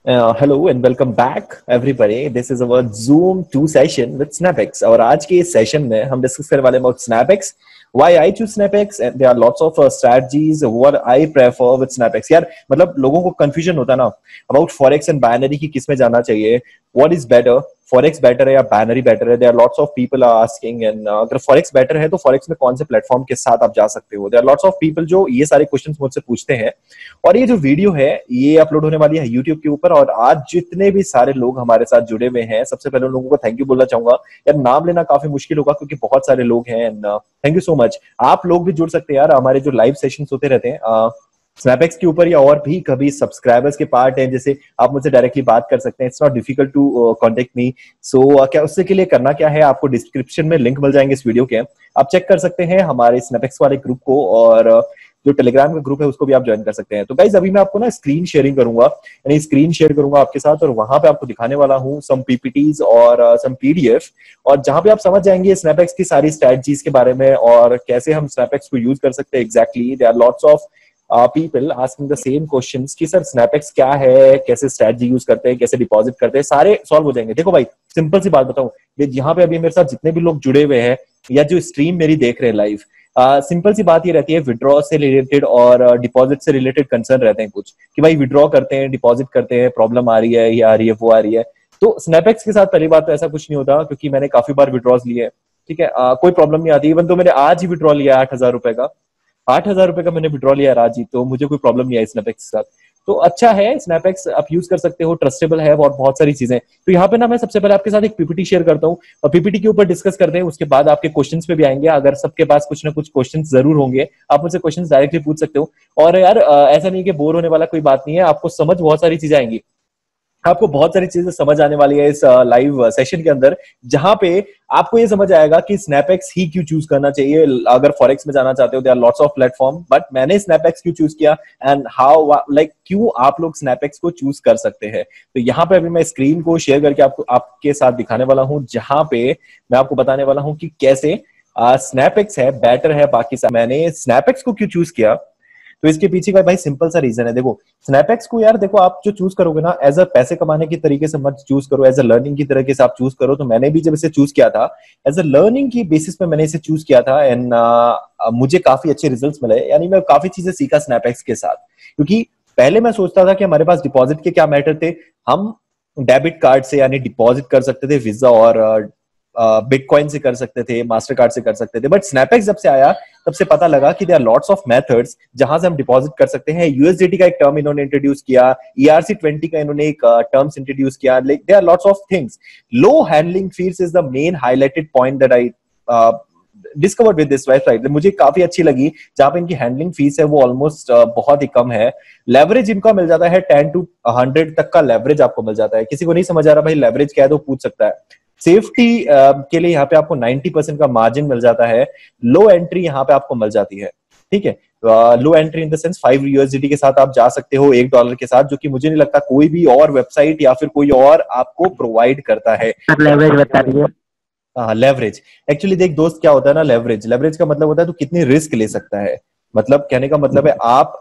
Hello and welcome back everybody. This is our Zoom 2 session with SnapX. और आज के इस सेशन में हम डिस्कस करने वाले हैं about SnapX, why I choose SnapX, and there are lots of strategies what I prefer with SnapX. यार मतलब लोगों को confusion होता है ना about forex and binary की किस में जाना चाहिए. What is better? Forex better है या बैनरी बेटर है? There are lots of people are asking. And अगर फॉरेक्स बेटर है तो फॉरेक्स में कौन से प्लेटफॉर्म के साथ आप जा सकते हो? There are lots of people जो ये सारे क्वेश्चंस मुझसे पूछते हैं. और ये जो वीडियो है ये अपलोड होने वाली है यूट्यूब के ऊपर. और आज जितने भी सारे लोग हमारे साथ जुड़े हुए हैं, सबसे पहले उन लोगों को थैंक यू बोलना चाहूंगा. यार नाम लेना काफी मुश्किल होगा क्योंकि बहुत सारे लोग हैं. And thank you so much. आप लोग भी जुड़ सकते हैं यार. हमारे जो लाइव सेशंस होते रहते हैं स्नैपएक्स के ऊपर या और भी कभी सब्सक्राइबर्स के पार्ट हैं, जैसे आप मुझसे डायरेक्टली बात कर सकते हैं. It's not difficult to contact me. So क्या उससे के लिए करना क्या है, आपको डिस्क्रिप्शन में लिंक मिल जाएंगे इस वीडियो के. आप चेक कर सकते हैं हमारे स्नैपएक्स वाले ग्रुप को, और जो टेलीग्राम का ग्रुप है उसको भी आप ज्वाइन कर सकते हैं. तो गाइज अभी मैं आपको ना स्क्रीन शेयरिंग करूंगा, यानी स्क्रीन शेयर करूंगा आपके साथ, और वहां पे आपको दिखाने वाला हूँ सम पीपीटीज और सम पीडीएफ, और जहां पे आप समझ जाएंगे स्नैपएक्स की सारी स्ट्रेटजीज के बारे में और कैसे हम स्नैपएक्स को यूज कर सकते हैं. Exactly there are lots of people asking the same questions कि सर स्नैपएक्स क्या है, कैसे स्ट्रेटजी यूज करते हैं, कैसे डिपॉजिट करते हैं, सारे सॉल्व हो जाएंगे. देखो भाई सिंपल सी बात बताऊं, यहाँ पे अभी मेरे साथ जितने भी लोग जुड़े हुए हैं या जो स्ट्रीम मेरी देख रहे हैं लाइव, सिंपल सी बात ये रहती है, विड्रॉ से रिलेटेड और डिपॉजिट से रिलेटेड कंसर्न रहते हैं कुछ, कि भाई विड्रॉ करते हैं, डिपॉजिट करते हैं, प्रॉब्लम आ रही है, ये आ रही है, वो आ रही है. तो स्नैपएक्स के साथ पहली बात तो ऐसा कुछ नहीं होता, क्योंकि मैंने काफी बार विड्रॉज लिए. ठीक है, कोई प्रॉब्लम नहीं आती. इवन तो मैंने आज ही विड्रॉ लिया 8,000 रुपए का. 8,000 रुपए का मैंने विड्रॉ लिया आज ही, तो मुझे कोई प्रॉब्लम नहीं आई स्नैपएक्स के साथ. तो अच्छा है स्नैपएक्स, आप यूज कर सकते हो, ट्रस्टेबल है और बहुत सारी चीजें. तो यहाँ पे ना मैं सबसे पहले आपके साथ एक पीपीटी शेयर करता हूँ और पीपीटी के ऊपर डिस्कस करते हैं. उसके बाद आपके क्वेश्चंस पे भी आएंगे. अगर सबके पास कुछ ना कुछ क्वेश्चंस जरूर होंगे, आप मुझसे क्वेश्चंस डायरेक्टली पूछ सकते हो. और यार ऐसा नहीं कि बोर होने वाला कोई बात नहीं है, आपको समझ बहुत सारी चीजें आएंगी. आपको बहुत सारी चीजें समझ आने वाली है इस लाइव सेशन के अंदर, जहां पे आपको ये समझ आएगा कि स्नैपएक्स ही क्यों चूज करना चाहिए. अगर फॉरेक्स में जाना चाहते हो, there are lots of platform, but मैंने स्नैपएक्स क्यों चूज किया एंड हाउ, लाइक क्यों आप लोग स्नैपएक्स को चूज कर सकते हैं. तो यहाँ पे अभी मैं स्क्रीन को शेयर करके आपको आपके साथ दिखाने वाला हूँ, जहां पे मैं आपको बताने वाला हूँ कि कैसे स्नैपएक्स है बेटर है बाकी. मैंने स्नैपएक्स को क्यों चूज किया, तो इसके पीछे का भाई सिंपल सा रीजन है. देखो स्नैपएक्स को यार, देखो आप जो चूज करोगे ना, एज अ पैसे कमाने की तरीके से मत चूज करो, एज अ लर्निंग की तरीके से आप चूज करो. तो मैंने भी जब इसे चूज किया था एज अ लर्निंग की बेसिस पे मैंने इसे चूज किया था. एंड मुझे काफी अच्छे रिजल्ट्स मिले, यानी मैं काफी चीजें सीखा स्नैपएक्स के साथ. क्योंकि पहले मैं सोचता था कि हमारे पास डिपॉजिट के क्या मैटर थे, हम डेबिट कार्ड से यानी डिपॉजिट कर सकते थे, वीजा और बिटकॉइन से कर सकते थे, मास्टर कार्ड से कर सकते थे. बट स्नैपएक्स जब से आया तब से पता लगा कि there are lots of methods जहां से हम डिपॉजिट कर सकते हैं. यूएसडीटी का एक टर्म इन्होंने इंट्रोड्यूस किया, ERC20 का इन्होंने एक टर्म्स इंट्रोड्यूस किया. There are lots of things. Low handling fees is the main highlighted point that I discovered with this website. मुझे काफी अच्छी लगी, जहां पे इनकी हैंडलिंग फीस है वो ऑलमोस्ट बहुत ही कम है. लेवरेज इनका मिल जाता है 10 to 100 तक का लेवरेज आपको मिल जाता है. किसी को नहीं समझ आ रहा भाई लेवरेज क्या है तो पूछ सकता है. सेफ्टी के लिए यहाँ पे आपको 90% का मार्जिन मिल जाता है. लो एंट्री यहाँ पे आपको मिल जाती है. ठीक है, low entry in the sense $5 के साथ आप जा सकते हो, $1 के साथ, जो कि मुझे नहीं लगता कोई भी और वेबसाइट या फिर कोई और आपको प्रोवाइड करता है. लेवरेज बता दीजिए। हाँ लेवरेज, एक्चुअली देख दोस्त क्या होता है ना, लेवरेज लेवरेज का मतलब होता है तो कितनी रिस्क ले सकता है. मतलब कहने का मतलब है आप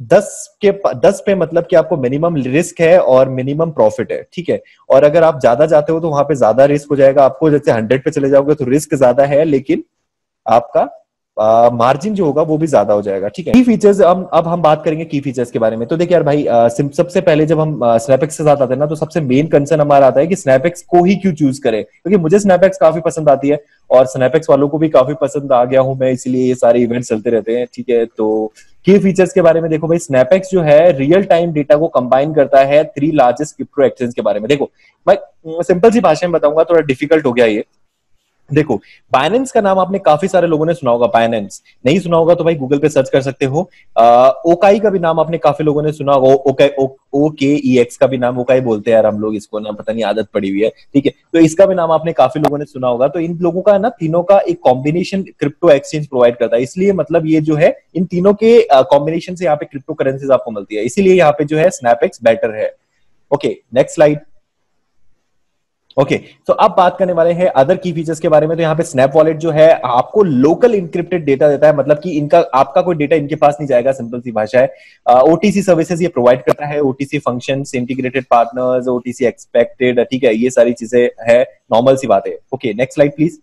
10 पे मतलब कि आपको मिनिमम रिस्क है और मिनिमम प्रॉफिट है. ठीक है, और अगर आप ज्यादा जाते हो तो वहां पे ज्यादा रिस्क हो जाएगा आपको. जैसे 100 पे चले जाओगे तो रिस्क ज्यादा है, लेकिन आपका मार्जिन जो होगा वो भी ज्यादा हो जाएगा. ठीक है, की फीचर्स अब हम बात करेंगे की फीचर्स के बारे में. तो देखिए यार भाई, सबसे पहले जब हम स्नैपएक्स के साथ आते हैं ना, तो सबसे मेन कंसर्न हमारा आता है कि स्नैपएक्स को ही क्यों चूज करें. क्योंकि मुझे स्नैपएक्स काफी पसंद आती है और स्नैपएक्स वालों को भी काफी पसंद आ गया हूं मैं, इसलिए ये सारे इवेंट चलते रहते हैं. ठीक है, तो की फीचर्स के बारे में देखो भाई, स्नैपएक्स जो है रियल टाइम डेटा को कंबाइन करता है 3 लार्जेस्ट क्रिप्टो एक्सचेंज के बारे में. देखो भाई सिंपल सी भाषा में बताऊंगा, थोड़ा डिफिकल्ट हो गया ये. देखो बाइनेंस का नाम आपने काफी सारे लोगों ने सुना होगा. बाइनेंस नहीं सुना होगा तो भाई गूगल पे सर्च कर सकते हो. ओकाई का भी नाम आपने काफी लोगों ने सुना होगा. OKEX का भी नाम ओकाई बोलते हैं यार हम लोग इसको ना, पता नहीं आदत पड़ी हुई है. ठीक है, तो इसका भी नाम आपने काफी लोगों ने सुना होगा. तो इन लोगों का ना तीनों का एक कॉम्बिनेशन क्रिप्टो एक्सचेंज प्रोवाइड करता है. इसलिए मतलब ये जो है इन तीनों के कॉम्बिनेशन से यहाँ पे क्रिप्टो करेंसीज आपको मिलती है. इसीलिए यहाँ पे जो है स्नैपएक्स बेटर है. Okay next slide. ओके तो अब बात करने वाले हैं अदर की फीचर्स के बारे में। तो यहाँ पे स्नैप वॉलेट जो है आपको लोकल इंक्रिप्टेड डेटा देता है, मतलब कि इनका आपका कोई डेटा इनके पास नहीं जाएगा, सिंपल सी भाषा है। ओटीसी सर्विसेज ये प्रोवाइड करता है, OTC functions, integrated partners, OTC expected, ठीक है, ये सारी चीजें है, नॉर्मल सी बात है। Okay next slide please.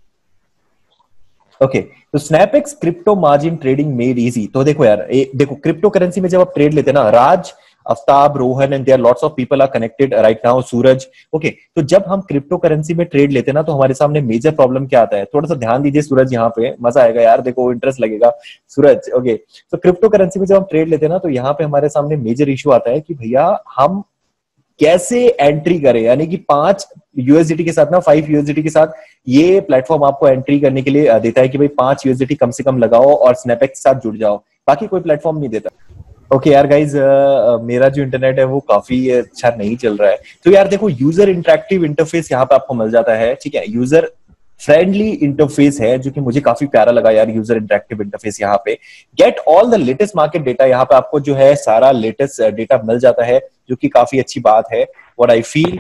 Okay तो SnapX crypto margin trading made easy. तो देखो यार, देखो क्रिप्टो करेंसी में जब आप ट्रेड लेते हैं ना, Raj, Aftab, Rohan and there lots of people are connected right now, Suraj. Okay तो जब हम क्रिप्टो करेंसी में ट्रेड लेते हैं ना, तो हमारे सामने मेजर प्रॉब्लम क्या आता है, थोड़ा सा ध्यान दीजिए सूरज, यहाँ पे मजा आएगा यार, देखो इंटरेस्ट लगेगा सूरज। ओके तो क्रिप्टो करेंसी में जब हम ट्रेड लेते हैं ना, तो यहाँ पे हमारे सामने मेजर इशू आता है कि भैया हम कैसे एंट्री करें, यानी कि 5 यूएसडीटी के साथ ना, 5 यूएसडीटी के साथ ये प्लेटफॉर्म आपको एंट्री करने के लिए देता है कि भाई 5 यूएसडीटी कम से कम लगाओ और स्नैपएक्स के साथ जुड़ जाओ, बाकी कोई प्लेटफॉर्म नहीं देता। ओके यार गाइज, मेरा जो इंटरनेट है वो काफी अच्छा नहीं चल रहा है। तो यार देखो, यूजर इंटरेक्टिव इंटरफेस यहाँ पे आपको मिल जाता है, ठीक है, यूजर फ्रेंडली इंटरफेस है, जो कि मुझे काफी प्यारा लगा यार, यूजर इंटरेक्टिव इंटरफेस। यहाँ पे get all the latest market data, यहाँ पे आपको जो है सारा लेटेस्ट डेटा मिल जाता है, जो कि काफी अच्छी बात है। What I feel,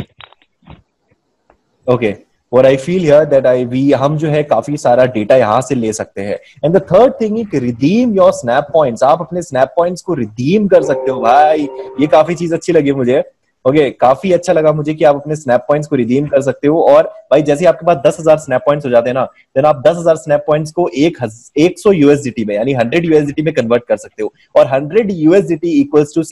okay what I feel here that हम जो है काफी सारा डेटा यहाँ से ले सकते हैं। And the third thing is redeem your snap points, आप अपने स्नैप पॉइंट्स को रिडीम कर सकते हो भाई, ये काफी चीज अच्छी लगी मुझे। ओके काफी अच्छा लगा मुझे कि आप अपने स्नैप पॉइंट्स को रिडीम कर सकते हो। और भाई जैसे आपके पास 10,000 स्नैप पॉइंट्स हो जाते हैं ना, देन आप 10,000 स्नैप पॉइंट्स को 100 यूएसडीटी में, यानी 100 यूएसडीटी में कन्वर्ट कर सकते हो। और 100 यूएसडीटी इक्वल्स टू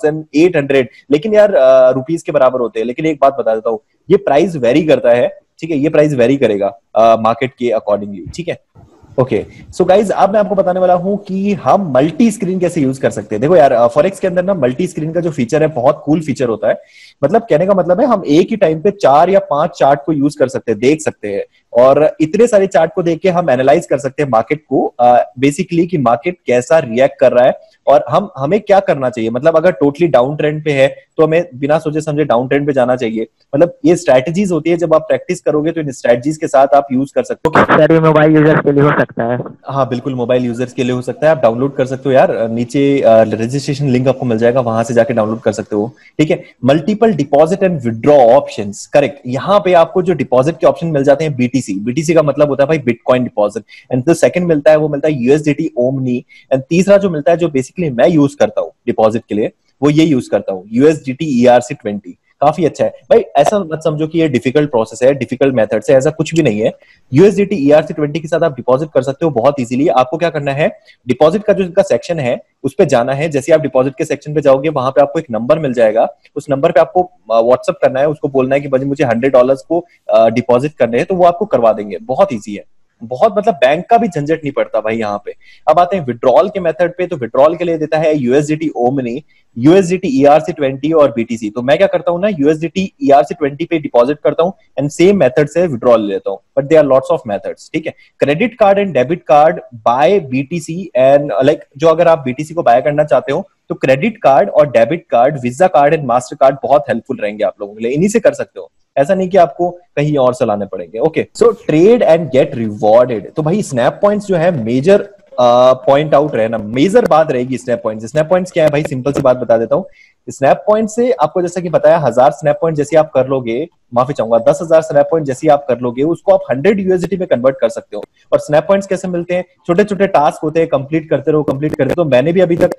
7,800, लेकिन यार रुपीज के बराबर होते हैं। लेकिन एक बात बता देता हूँ, ये प्राइस वेरी करता है, ठीक है, ये प्राइस वेरी करेगा मार्केट के अकॉर्डिंगली, ठीक है। ओके सो गाइज, अब मैं आपको बताने वाला हूं कि हम मल्टी स्क्रीन कैसे यूज कर सकते हैं। देखो यार, फॉरेक्स के अंदर ना मल्टी स्क्रीन का जो फीचर है बहुत कूल फीचर होता है। मतलब कहने का मतलब है, हम एक ही टाइम पे 4 या 5 चार्ट को यूज कर सकते हैं, देख सकते हैं, और इतने सारे चार्ट को देख के हम एनालाइज कर सकते हैं मार्केट को, बेसिकली कि मार्केट कैसा रिएक्ट कर रहा है और हमें क्या करना चाहिए। मतलब अगर टोटली डाउन ट्रेंड पे है तो हमें बिना सोचे समझे डाउन ट्रेंड पे जाना चाहिए। मतलब ये स्ट्रैटेजीज होती है, जब आप प्रैक्टिस करोगे तो इन स्ट्रैटेजीज के साथ आप यूज कर सकते हो। सर ये मोबाइल यूजर्स के लिए हो सकता है? हाँ बिल्कुल, मोबाइल यूजर्स के लिए हो सकता है, आप डाउनलोड कर सकते हो यार, नीचे रजिस्ट्रेशन लिंक आपको मिल जाएगा, वहां से जाके डाउनलोड कर सकते हो, ठीक है। Multiple deposit and withdraw options, correct, यहाँ पे आपको जो डिपॉजिट के ऑप्शन मिल जाते हैं बीटीसी, बीटीसी का मतलब होता है भाई बिटकॉइन डिपॉजिट, एंड जो सेकंड मिलता है वो मिलता है यूएसडीटी ओमनी, एंड तीसरा जो मिलता है, जो बेसिकली मैं यूज करता हूँ डिपॉजिट के लिए, वो ये यूज करता हूँ, यूएसडीटी ERC20। काफी अच्छा है भाई, ऐसा मत समझो कि ये डिफिकल्ट प्रोसेस है, डिफिकल्ट मेथड से, ऐसा कुछ भी नहीं है। यूएसडीटी ERC20 के साथ आप डिपॉजिट कर सकते हो बहुत इजीली। आपको क्या करना है, डिपॉजिट का जो इनका सेक्शन है उस पे जाना है। जैसे आप डिपॉजिट के सेक्शन पे जाओगे, वहां पे आपको एक नंबर मिल जाएगा, उस नंबर पे आपको व्हाट्सअप करना है, उसको बोलना है कि भाई मुझे $100 को डिपॉजिट करने हैं, तो वो आपको करवा देंगे, बहुत ईजी है, बहुत, मतलब बैंक का भी झंझट नहीं पड़ता भाई यहाँ पे। अब आते हैं विड्रॉल के मेथड पे, तो विड्रॉल के लिए देता है यूएसडीटी ओमनी, यूएसडीटी ERC20 और बीटीसी। तो मैं क्या करता हूँ ना, यूएसडीटी ERC20 पे डिपॉजिट करता हूँ एंड सेम मेथड से विड्रॉल लेता हूँ, but they are lots of methods, ठीक है। Credit card and debit card buy BTC and like, जो अगर आप बीटीसी को बाय करना चाहते हो तो क्रेडिट कार्ड और debit card, Visa card and Mastercard बहुत हेल्पफुल रहेंगे आप लोगों के लिए, इन्हीं से कर सकते हो, ऐसा नहीं कि आपको कहीं और चलाने पड़ेंगे। Okay so trade and get rewarded, तो भाई स्नैप पॉइंट्स जो है मेजर पॉइंट आउट रहना, मेजर बात रहेगी स्नैप पॉइंट्स। स्नैप पॉइंट्स क्या है भाई, सिंपल सी बात बता देता हूँ। स्नैप पॉइंट से आपको जैसा कि बताया, 1000 स्नैप पॉइंट जैसे आप कर लोगे, माफी चाहूंगा, 10,000 स्नैप पॉइंट जैसे आप कर लोगे, उसको आप 100 यूएसडीटी में कन्वर्ट कर सकते हो। और स्नैप पॉइंट्स कैसे मिलते हैं, छोटे छोटे टास्क होते हैं, कंप्लीट करते रहो, कंप्लीट करते रहो। तो मैंने भी अभी तक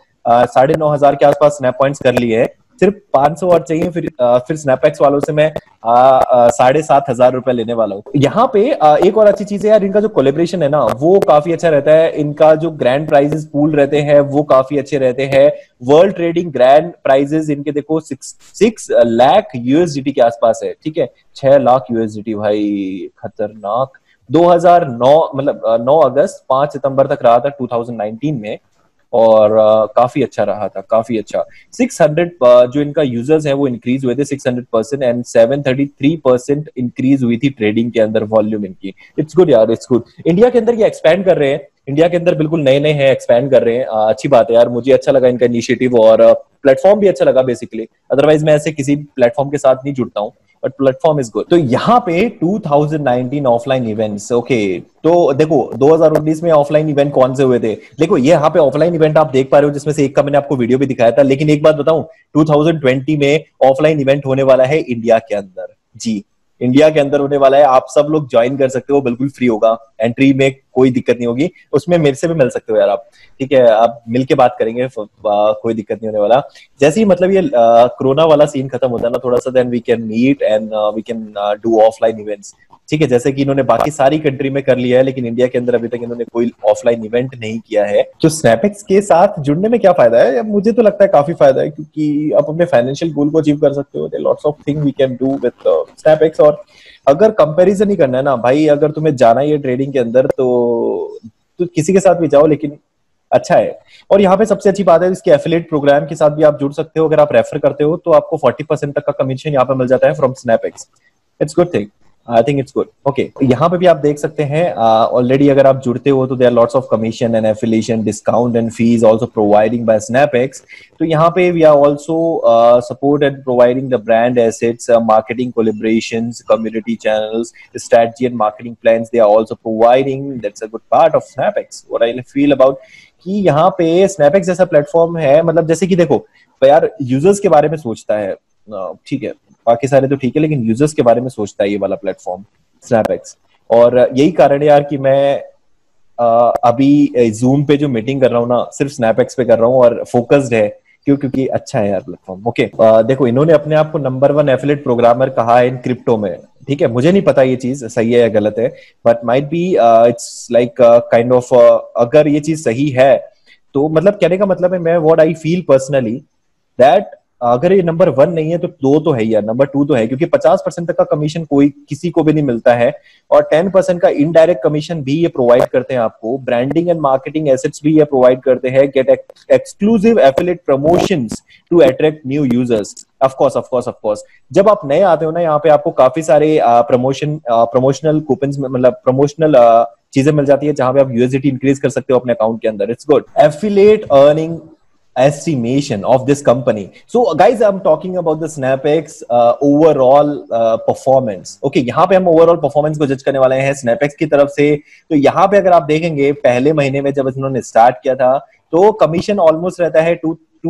9,500 के आसपास स्नैप पॉइंट्स कर लिए हैं, सिर्फ 500 और चाहिए, फिर स्नैपएक्स वालों से मैं 7,500 रुपए लेने वाला हूँ। यहाँ पे एक और अच्छी चीज है यार, इनका जो कोलेब्रेशन है ना वो काफी अच्छा रहता है, इनका जो ग्रैंड प्राइजेस पूल रहते हैं वो काफी अच्छे रहते हैं। वर्ल्ड ट्रेडिंग ग्रैंड प्राइजेस इनके देखो 6 लाख यूएसडीटी के आसपास है, ठीक है, 6 लाख यूएसडीटी भाई खतरनाक। 2009 मतलब 9 अगस्त 5 सितंबर तक रहा था 2019 में, और काफी अच्छा रहा था, काफी अच्छा। 600 जो इनका यूजर्स है वो इंक्रीज हुए थे 600% एंड 733% इंक्रीज हुई थी ट्रेडिंग के अंदर वॉल्यूम इनकी। इट्स गुड यार, इट्स गुड। इंडिया के अंदर ये एक्सपैंड कर रहे हैं, इंडिया के अंदर बिल्कुल नए नए हैं, एक्सपैंड कर रहे हैं, अच्छी बात है यार, मुझे अच्छा लगा इनका इनिशिएटिव, और प्लेटफॉर्म भी अच्छा लगा बेसिकली। अदरवाइज मैं ऐसे किसी प्लेटफॉर्म के साथ नहीं जुड़ता हूँ, बट प्लेटफॉर्म इज गुड। तो यहाँ पे 2019 ऑफलाइन इवेंट्स, ओके तो देखो 2019 में ऑफलाइन इवेंट कौन से हुए थे, देखो ये यहाँ पे ऑफलाइन इवेंट आप देख पा रहे हो, जिसमें से एक का मैंने आपको वीडियो भी दिखाया था। लेकिन एक बात बताऊं, 2020 में ऑफलाइन इवेंट होने वाला है इंडिया के अंदर जी, इंडिया के अंदर होने वाला है, आप सब लोग ज्वाइन कर सकते हो, बिल्कुल फ्री होगा, एंट्री में कोई दिक्कत नहीं होगी, उसमें मेरे से भी मिल सकते हो यार आप, ठीक है, आप मिलके बात करेंगे, कोई दिक्कत नहीं होने वाला। जैसे ही मतलब ये कोरोना वाला सीन खत्म होता है ना थोड़ा सा, then we can meet and we can do offline events, ठीक है, जैसे कि इन्होंने बाकी सारी कंट्री में कर लिया है, लेकिन इंडिया के अंदर अभी तक इन्होंने कोई ऑफलाइन इवेंट नहीं किया है। तो स्नैपएक्स के साथ जुड़ने में क्या फायदा है? मुझे तो लगता है काफी फायदा है, क्योंकि आप अपने फाइनेंशियल गोल को अचीव कर सकते हो, lots of thing we can do with SnapX. और अगर कंपैरिजन ही करना है ना भाई, अगर तुम्हें जाना ही है ट्रेडिंग के अंदर तो किसी के साथ भी जाओ, लेकिन अच्छा है। और यहाँ पे सबसे अच्छी बात है, इसके एफिलिएट प्रोग्राम के साथ भी आप जुड़ सकते हो, अगर आप रेफर करते हो तो आपको 40% तक का कमीशन यहाँ पे मिल जाता है from SnapX. It's good thing, I think it's good. Okay, यहाँ पे भी आप देख सकते हैं ऑलरेडी अगर आप जुड़ते हो तो there are lots of commission and affiliation discount and fees also providing by SnapX. तो यहाँ पे we are also support and providing the brand assets, marketing collaborations, community channels, strategy and marketing plans they are also providing. That's a good part of SnapX. What I feel about कि यहाँ पे SnapX जैसा platform है, मतलब जैसे कि देखो यार, यूजर्स के बारे में सोचता है, ठीक है, बाकी सारे तो ठीक है, लेकिन यूजर्स के बारे में सोचता है ये वाला प्लेटफॉर्म स्नैपएक्स। और यही कारण है यार कि मैं अभी जूम पे जो मीटिंग कर रहा हूँ ना, सिर्फ स्नैपएक्स पे कर रहा हूँ, और फोकस्ड है। क्यों? क्योंकि अच्छा है यार प्लेटफॉर्म। ओके, देखो इन्होंने अपने आप को नंबर 1 एफिलिएट प्रोग्रामर कहा है इन क्रिप्टो में, ठीक है, मुझे नहीं पता ये चीज सही है या गलत है, but might be it's like kind of, अगर ये चीज सही है तो मतलब कहने का मतलब है, मैं what I feel personally that अगर ये नंबर 1 नहीं है तो 2 तो है यार, नंबर 2 तो है, क्योंकि 50% तक का कमीशन कोई किसी को भी नहीं मिलता है, और 10% का इनडायरेक्ट कमीशन भी ये प्रोवाइड करते हैं आपको, ब्रांडिंग एंड मार्केटिंग एसेट्स भी ये प्रोवाइड करते हैं, get exclusive affiliate promotions to attract new users. Of course जब आप नए आते हो ना, यहाँ पे आपको काफी सारे प्रमोशनल कूपन्स, मतलब प्रमोशनल चीजें मिल जाती है, जहां पे आप यूएसडीटी इंक्रीज कर सकते हो अपने अकाउंट के अंदर। It's good. Affiliate earning estimation of this company. So guys, I'm talking about the SnapX overall performance. Okay, यहाँ पे हम overall performance को जज करने वाले हैं SnapX की तरफ से। तो यहाँ पे अगर आप देखेंगे पहले महीने में जब इन्होंने स्टार्ट किया था तो कमीशन ऑलमोस्ट रहता है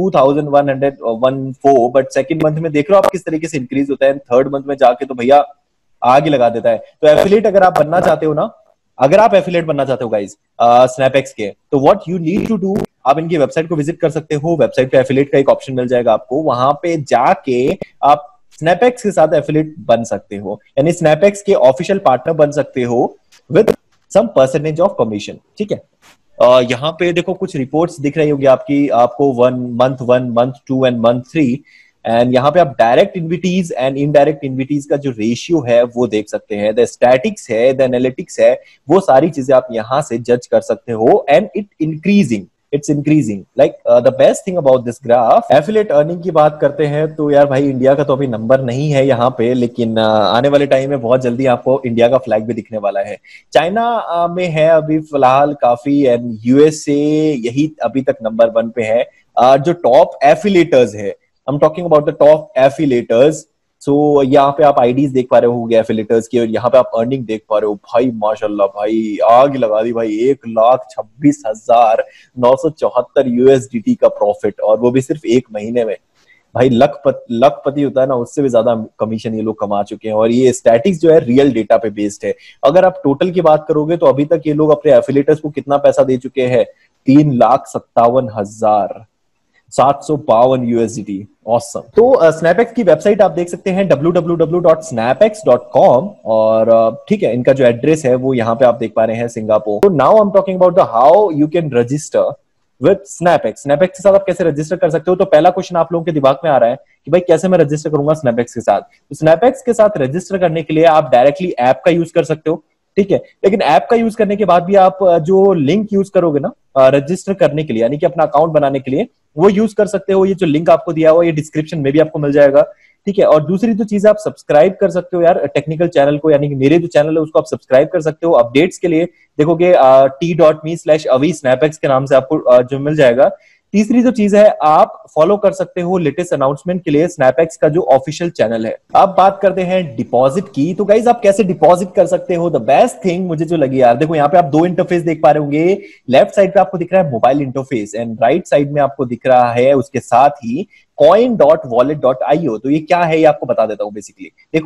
2114, बट सेकंड मंथ में देख रहे हो आप किस तरीके से इंक्रीज होता है, थर्ड मंथ में जाके तो भैया आग ही लगा देता है। तो एफिलिएट अगर आप बनना चाहते हो ना, अगर आप एफिलिएट बनना चाहते हो गाइज स्नैपएक्स के, तो what you need to do, आप इनकी वेबसाइट को विजिट कर सकते हो। वेबसाइट पे एफिलिएट का एक ऑप्शन मिल जाएगा आपको, वहां पे जाके आप स्नैपएक्स के साथ एफिलिएट बन सकते हो, यानी स्नैपएक्स के ऑफिशियल पार्टनर बन सकते हो with some percentage of commission, ठीक है। यहाँ पे देखो कुछ रिपोर्ट्स दिख रही होगी आपको month 1, month 2 and month 3, and यहाँ पे आप direct invitees and indirect invitees का जो रेशियो है वो देख सकते हैं, द स्टैटिक्स है, द एनालिटिक्स है, वो सारी चीजें आप यहाँ से जज कर सकते हो, and it's increasing like the best thing about this graph. Affiliate earning की बात करते हैं तो यार भाई, इंडिया का तो अभी नंबर नहीं है यहाँ पे, लेकिन आने वाले टाइम में बहुत जल्दी आपको इंडिया का फ्लैग भी दिखने वाला है। चाइना में है अभी फिलहाल काफी, एंड यूएसए यही अभी तक नंबर 1 पे है। जो टॉप एफिलिएटर्स है, I am talking about the top affiliators. So यहाँ पे आप आईडीज देख पा रहे होंगे एफिलिएटर्स की, और यहाँ पे आप अर्निंग देख पा रहे हो भाई, माशाल्लाह भाई, आग लगा दी भाई, 1,26,974 यूएसडीटी का प्रॉफिट, और वो भी सिर्फ एक महीने में। भाई लखपति होता है ना, उससे भी ज्यादा कमीशन ये लोग कमा चुके हैं, और ये स्टैटिक्स जो है रियल डेटा पे बेस्ड है। अगर आप टोटल की बात करोगे तो अभी तक ये लोग अपने एफिलिएटर्स को कितना पैसा दे चुके हैं, 3,57,752 यूएसडीटी। ऑसम। तो स्नैपएक्स की वेबसाइट आप देख सकते हैं www.snapex.com, और ठीक है, इनका जो एड्रेस है वो यहाँ पे आप देख पा रहे हैं, सिंगापुर। तो now I am talking about the how you can register with SnapX. SnapX के साथ आप कैसे रजिस्टर कर सकते हो? तो पहला क्वेश्चन आप लोगों के दिमाग में आ रहा है कि भाई कैसे मैं रजिस्टर करूंगा स्नैपएक्स के साथ। तो स्नैपएक्स के साथ रजिस्टर करने के लिए आप डायरेक्टली ऐप का यूज कर सकते हो, ठीक है, लेकिन ऐप का यूज करने के बाद भी आप जो लिंक यूज करोगे ना रजिस्टर करने के लिए, यानी कि अपना अकाउंट बनाने के लिए, वो यूज कर सकते हो। ये जो लिंक आपको दिया हुआ, ये डिस्क्रिप्शन में भी आपको मिल जाएगा, ठीक है। और दूसरी तो चीज, आप सब्सक्राइब कर सकते हो यार टेक्निकल चैनल को, यानी कि मेरे जो चैनल है उसको आप सब्सक्राइब कर सकते हो। अपडेट्स के लिए देखोगे t.me/avi स्नैपएक्स के नाम से आपको जो मिल जाएगा। तीसरी जो चीज है, आप फॉलो कर सकते हो लेटेस्ट अनाउंसमेंट के लिए स्नैपएक्स का जो ऑफिशियल चैनल है। अब बात करते हैं डिपॉजिट की। तो गाइज आप कैसे डिपॉजिट कर सकते हो? द बेस्ट थिंग मुझे जो लगी यार, देखो यहाँ पे आप 2 इंटरफेस देख पा रहे होंगे। लेफ्ट साइड पे आपको दिख रहा है mobile interface, and right side में आपको दिख रहा है उसके साथ ही coin.wallet.io। तो ये क्या है ये आपको बता देता हूं। बेसिकली देखो,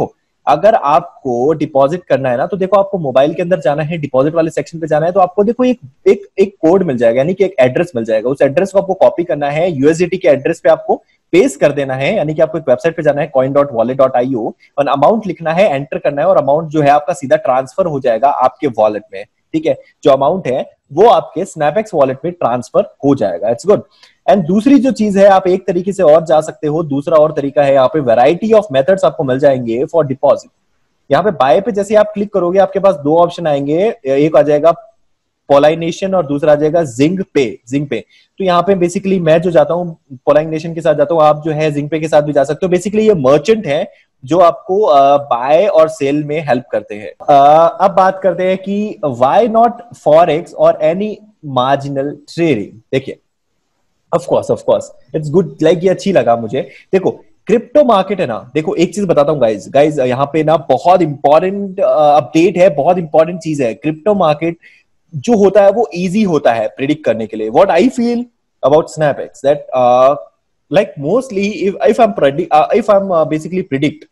अगर आपको डिपॉजिट करना है ना, तो देखो आपको मोबाइल के अंदर जाना है, डिपॉजिट वाले सेक्शन पे जाना है, तो आपको देखो एक कोड मिल जाएगा, यानी कि एक एड्रेस मिल जाएगा। उस एड्रेस को आपको कॉपी करना है, यूएसडीटी के एड्रेस पे आपको पेस्ट कर देना है, यानी कि आपको एक वेबसाइट पे जाना है coin.wallet.io और अमाउंट लिखना है, एंटर करना है, और अमाउंट जो है आपका सीधा ट्रांसफर हो जाएगा आपके वॉलेट में। ठीक है, जो अमाउंट है वो आपके स्नैपएक्स वॉलेट में ट्रांसफर हो जाएगा। It's good. एंड दूसरी जो चीज है, आप एक तरीके से और जा सकते हो, दूसरा और तरीका है, यहाँ पे वैरायटी ऑफ मेथड्स आपको मिल जाएंगे फॉर डिपॉजिट। यहाँ पे बाय पे जैसे आप क्लिक करोगे, आपके पास दो ऑप्शन आएंगे, एक आ जाएगा पोलाइनेशन और दूसरा आ जाएगा जिंग पे। तो यहाँ पे बेसिकली मैं जो जाता हूँ पोलाइनेशन के साथ जाता हूँ, आप जो है जिंग पे के साथ भी जा सकते हो। बेसिकली ये मर्चेंट है जो आपको बाय और सेल में हेल्प करते हैं। अब बात करते हैं कि व्हाई नॉट फॉरेक्स और एनी मार्जिनल ट्रेडिंग। देखिए, of course it's good, like ये अच्छी लगा मुझे। देखो क्रिप्टो मार्केट है ना, देखो एक चीज बताता हूँ गाइज यहाँ पे ना बहुत इंपॉर्टेंट अपडेट है, बहुत इंपॉर्टेंट चीज है। क्रिप्टो मार्केट जो होता है वो इजी होता है प्रिडिक्ट करने के लिए। What I feel about SnapX that like mostly if I'm basically predict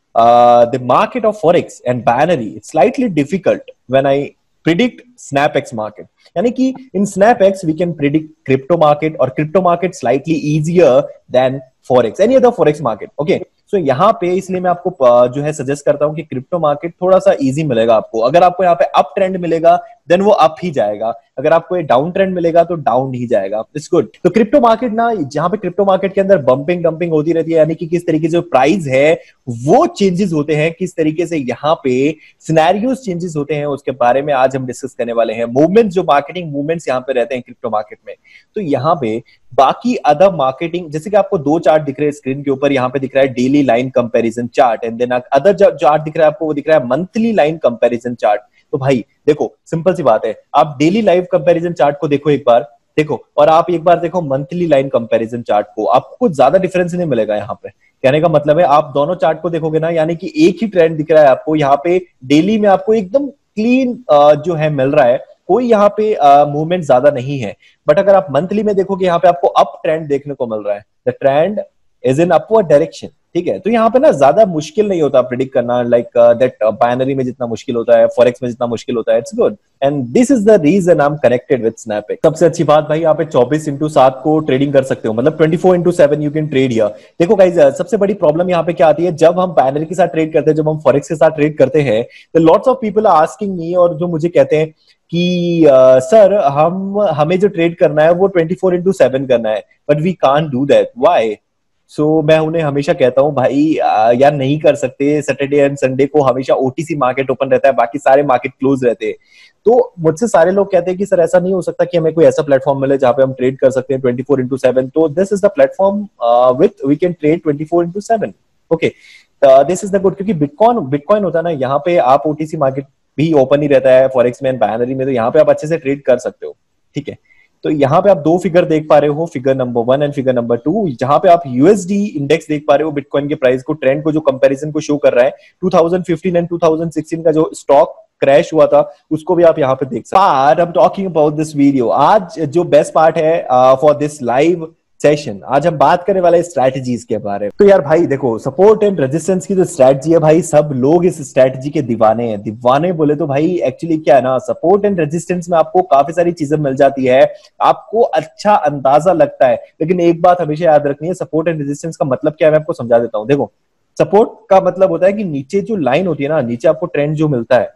the market of forex and binary, it's slightly difficult when I predict snapx market. यानी कि in snapx we can predict crypto market, और crypto market slightly easier than forex, any other forex market. Okay, so यहाँ पे इसलिए मैं आपको जो है सजेस्ट करता हूँ कि क्रिप्टो मार्केट थोड़ा सा इजी मिलेगा आपको। अगर आपको यहाँ पे अप ट्रेंड मिलेगा देन वो अप ही जाएगा, अगर आपको ये डाउन ट्रेंड मिलेगा तो डाउन ही जाएगा। It's good. तो क्रिप्टो मार्केट ना, जहां पे क्रिप्टो मार्केट के अंदर बंपिंग डंपिंग होती रहती है, यानी कि किस तरीके से प्राइस है वो चेंजेस होते हैं, किस तरीके से यहाँ पे सिनेरियोज चेंजेस होते हैं, उसके बारे में आज हम डिस्कस करने वाले हैं। मूवमेंट, जो मार्केटिंग मूवमेंट्स यहाँ पे रहते हैं क्रिप्टो मार्केट में, तो यहाँ पे बाकी अदर मार्केटिंग, जैसे कि आपको दो चार्ट दिख रहे हैं स्क्रीन के ऊपर, यहाँ पे दिख रहा है daily line comparison chart, and then other chart दिख रहा है आपको, वो दिख रहा है मंथली लाइन कंपैरिजन चार्ट। तो भाई देखो सिंपल सी बात है, आप डेली लाइव कंपैरिजन चार्ट को देखो एक बार, देखो, और आप एक बार देखो मंथली लाइन कंपैरिजन चार्ट को, आपको कुछ ज्यादा डिफरेंस नहीं मिलेगा यहाँ पे। कहने का मतलब है आप दोनों चार्ट को देखोगे ना, यानी कि एक ही ट्रेंड दिख रहा है आपको यहाँ पे, डेली में आपको एकदम क्लीन जो है मिल रहा है, कोई यहाँ पे मूवमेंट ज्यादा नहीं है। बट अगर आप मंथली में देखोगे, यहाँ पे आपको अप ट्रेंड देखने को मिल रहा है, the trend is in upward direction. ठीक है, तो यहाँ पे ना ज्यादा मुश्किल नहीं होता प्रिडिक्ट करना, लाइक दैट बाइनरी में जितना मुश्किल होता है, फॉरेक्स में जितना मुश्किल होता है। It's good, and this is the reason I am connected with SnapX. सबसे अच्छी बात भाई, यहाँ पे 24/7 को ट्रेडिंग कर सकते हो, मतलब 24/7 यू कैन ट्रेड हियर। देखो गाइस, सबसे बड़ी प्रॉब्लम यहाँ पे क्या आती है, जब हम बाइनरी के साथ ट्रेड करते हैं, जब हम फॉरेक्स के साथ ट्रेड करते हैं, तो lots of people are asking me, और जो मुझे कहते हैं कि सर हमें जो ट्रेड करना है वो 24/7 करना है, but we can't do that, why? So मैं उन्हें हमेशा कहता हूँ भाई यार नहीं कर सकते, सैटरडे एंड संडे को हमेशा ओटीसी मार्केट ओपन रहता है, बाकी सारे मार्केट क्लोज रहते हैं। तो मुझसे सारे लोग कहते हैं कि सर ऐसा नहीं हो सकता कि हमें कोई ऐसा प्लेटफॉर्म मिले जहाँ पे हम ट्रेड कर सकते हैं 24/7। तो this is the platform with we can trade 24/7। Okay, this is the good, क्योंकि बिटकॉइन होता है ना, यहाँ पे आप ओटीसी मार्केट भी ओपन ही रहता है फॉरेक्स में, बाइनरी में, तो यहाँ पे आप अच्छे से ट्रेड कर सकते हो। ठीक है, तो यहाँ पे आप दो फिगर देख पा रहे हो, figure number 1 and figure number 2, जहां पे आप यूएसडी इंडेक्स देख पा रहे हो, बिटकॉइन के प्राइस को, ट्रेंड को, जो कंपैरिजन को शो कर रहा है। 2015 एंड 2016 का जो स्टॉक क्रैश हुआ था उसको भी आप यहाँ पे देख सकते हैं। I am talking about this video. आज जो बेस्ट पार्ट है फॉर दिस लाइव सेशन, आज हम बात करने वाले स्ट्रैटेजीज के बारे में। तो यार भाई देखो, सपोर्ट एंड रेजिस्टेंस की जो स्ट्रैटेजी है भाई, सब लोग इस स्ट्रैटेजी के दीवाने हैं। दीवाने बोले तो भाई एक्चुअली क्या है ना, सपोर्ट एंड रेजिस्टेंस में आपको काफी सारी चीजें मिल जाती है, आपको अच्छा अंदाजा लगता है। लेकिन एक बात हमेशा याद रखनी है, सपोर्ट एंड रेजिस्टेंस का मतलब क्या है, मैं आपको समझा देता हूँ। देखो, सपोर्ट का मतलब होता है कि नीचे जो लाइन होती है ना, नीचे आपको ट्रेंड जो मिलता है।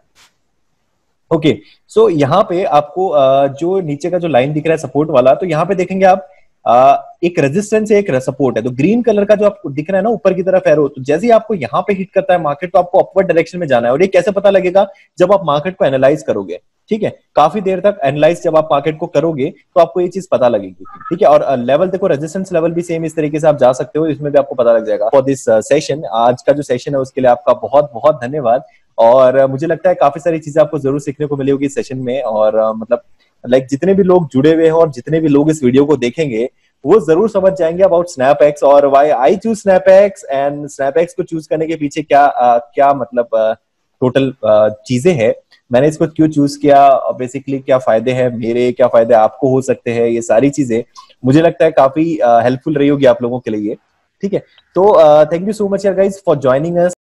ओके, सो यहाँ पे आपको जो नीचे का जो लाइन दिख रहा है सपोर्ट वाला, तो यहाँ पे देखेंगे आप एक रेजिस्टेंस है, एक सपोर्ट है। तो ग्रीन कलर का जो आपको दिख रहा है ना ऊपर की तरफ एरो, तो जैसे ही आपको यहाँ पे हिट करता है मार्केट, तो आपको अपवर्ड डायरेक्शन में जाना है। और ये कैसे पता लगेगा, जब आप मार्केट को एनालाइज करोगे। ठीक है, काफी देर तक एनालाइज जब आप मार्केट को करोगे तो आपको ये चीज पता लगेगी। ठीक है, और लेवल देखो, रेजिस्टेंस लेवल भी सेम इस तरीके से आप जा सकते हो, इसमें भी आपको पता लग जाएगा। फॉर दिस सेशन, आज का जो सेशन है उसके लिए आपका बहुत बहुत धन्यवाद। और मुझे लगता है काफी सारी चीजें आपको जरूर सीखने को मिली होगी इस सेशन में। और मतलब लाइक जितने भी लोग जुड़े हुए हैं और जितने भी लोग इस वीडियो को देखेंगे, वो जरूर समझ जाएंगे अबाउट स्नैपएक्स और why I choose SnapX, and SnapX को चूज करने के पीछे क्या मतलब टोटल चीजें हैं, मैंने इसको क्यों चूज किया, बेसिकली क्या फायदे हैं मेरे, क्या फायदे आपको हो सकते हैं। ये सारी चीजें मुझे लगता है काफी हेल्पफुल रही होगी आप लोगों के लिए। ठीक है, तो थैंक यू सो मच यार गाइस फॉर ज्वाइनिंग अस।